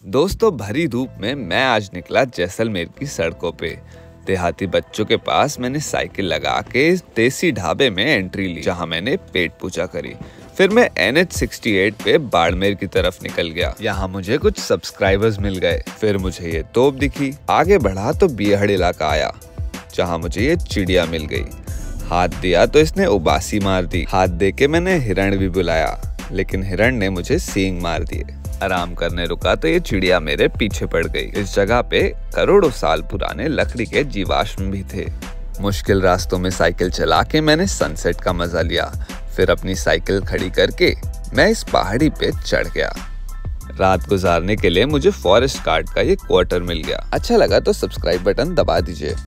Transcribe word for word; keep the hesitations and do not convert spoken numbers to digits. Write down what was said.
दोस्तों, भरी धूप में मैं आज निकला जैसलमेर की सड़कों पे। देहाती बच्चों के पास मैंने साइकिल लगा के देसी ढाबे में एंट्री ली, जहां मैंने पेट पूजा करी। फिर मैं एन एच अड़सठ पे बाड़मेर की तरफ निकल गया। यहाँ मुझे कुछ सब्सक्राइबर्स मिल गए। फिर मुझे ये तोप दिखी। आगे बढ़ा तो बिहड़ इलाका आया, जहाँ मुझे ये चिड़िया मिल गई। हाथ दिया तो इसने उबासी मार दी। हाथ दे के मैंने हिरण भी बुलाया, लेकिन हिरण ने मुझे सींग मार दिए। आराम करने रुका तो ये चिड़िया मेरे पीछे पड़ गई। इस जगह पे करोड़ों साल पुराने लकड़ी के जीवाश्म भी थे। मुश्किल रास्तों में साइकिल चला के मैंने सनसेट का मजा लिया। फिर अपनी साइकिल खड़ी करके मैं इस पहाड़ी पे चढ़ गया। रात गुजारने के लिए मुझे फॉरेस्ट गार्ड का ये क्वार्टर मिल गया। अच्छा लगा तो सब्सक्राइब बटन दबा दीजिए।